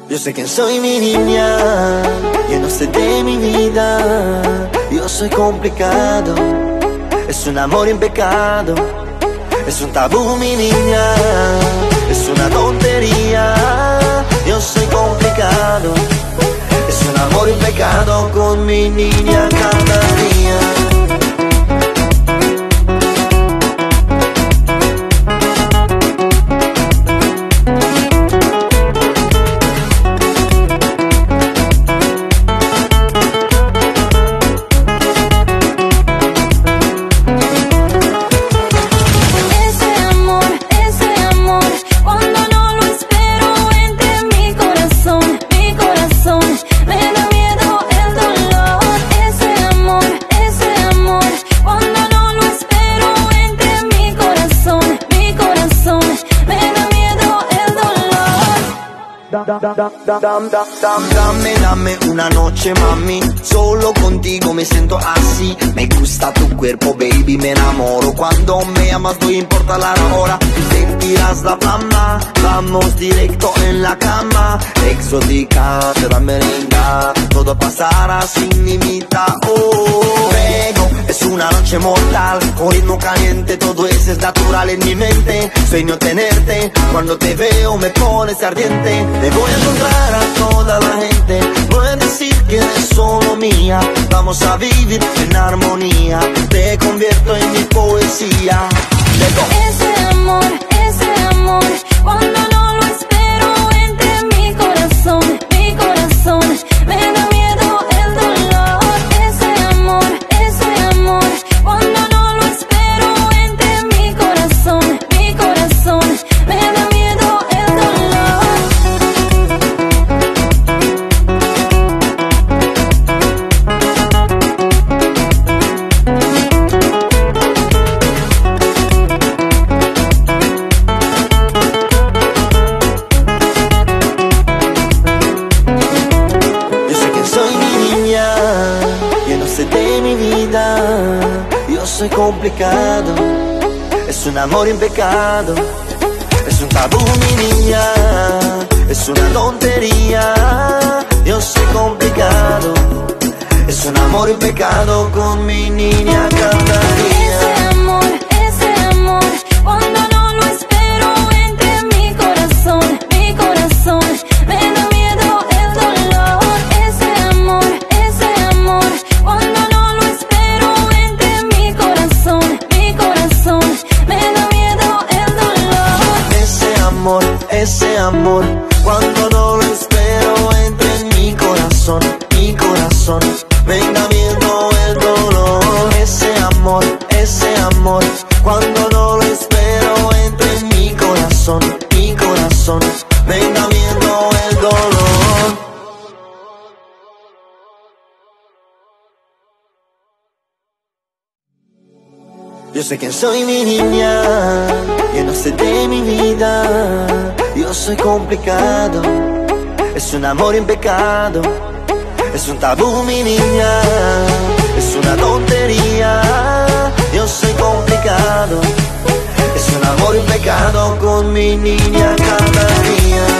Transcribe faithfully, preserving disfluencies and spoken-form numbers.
Yo sé que soy mi niña, yo no sé de mi vida. Yo soy complicado, es un amor en pecado, es un tabú mi niña, es una tontería. Yo soy complicado, es un amor en pecado con mi niña cada día. Dame, dame una noche, mami, solo contigo me siento así. Me gusta tu cuerpo, baby, me enamoro. Cuando me llamas no importa la hora, sentirás la flama. Vamos directo en la cama, exótica, te da merenga. Todo pasará sin limita, oh. Luego es una noche mortal, con ritmo caliente, todo eso es natural en mi mente. Sueño tenerte, cuando te veo me pones ardiente. Me voy a encontrar a toda la gente, voy a decir que eres solo mía. Vamos a vivir en armonía, te convierto en mi poesía. Ese amor, ese amor, cuando no lo espero entre mi corazón, mi corazón. Me da miedo el dolor. Ese amor, ese amor, cuando no lo espero entre mi corazón, mi corazón. Me da miedo el dolor. De mi vida, yo soy complicado, es un amor en pecado, es un tabú mi niña, es una tontería. Yo soy complicado, es un amor en pecado con mi niña cada día. Ese amor, ese amor, cuando no lo espero entre mi corazón, mi corazón. Me da miedo el dolor. Ese amor, ese amor, cuando no lo espero entre mi corazón, mi corazón. Me da miedo el dolor. Ese amor, ese amor, cuando no lo espero entre mi corazón, mi corazón. Me da miedo el dolor. Ese amor, ese amor, cuando no lo espero entre mi corazón, mi corazón. Me da miedo el dolor. Yo sé que soy mi niña, yo no sé de mi vida. Yo soy complicado, es un amor en pecado, es un tabú mi niña, es una tontería. Yo soy complicado, es un amor en pecado con mi niña cada día.